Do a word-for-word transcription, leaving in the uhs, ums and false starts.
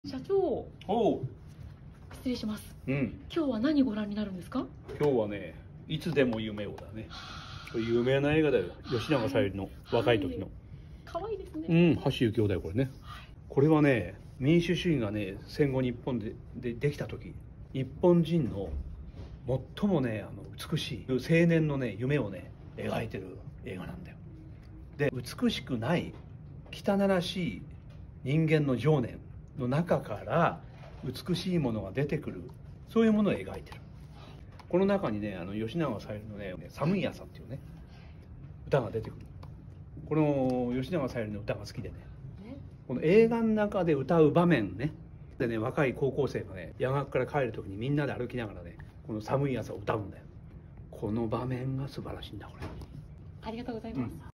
社長、 おう、 失礼します。 うん、 今日は何ご覧になるんですか？ 今日はね、いつでも夢をだね。これ有名な映画だよ。吉永小百合の若い時の。 可愛いですね。 うん、橋幸夫だよこれね。これはね、民主主義がね、戦後日本ででできた時、日本人の最もね、あの美しい青年のね夢をね描いてる映画なんだよ。で、美しくない汚らしい人間の情念の中から美しいものが出てくる、そういうものを描いてる。この中にね、あの吉永小百合のね「寒い朝」っていうね歌が出てくる。この吉永小百合の歌が好きでね、この映画の中で歌う場面ねでね、若い高校生がね夜学から帰る時にみんなで歩きながらねこの寒い朝を歌うんだよ。この場面が素晴らしいんだこれ。 ありがとうございます。うん。